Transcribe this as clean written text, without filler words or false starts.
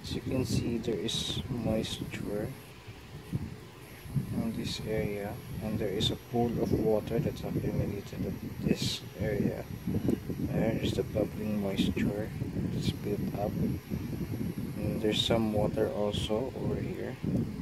As you can see, there is moisture in this area, and there is a pool of water that's accumulated at this area. There is the bubbling moisture that's built up, and there's some water also over here.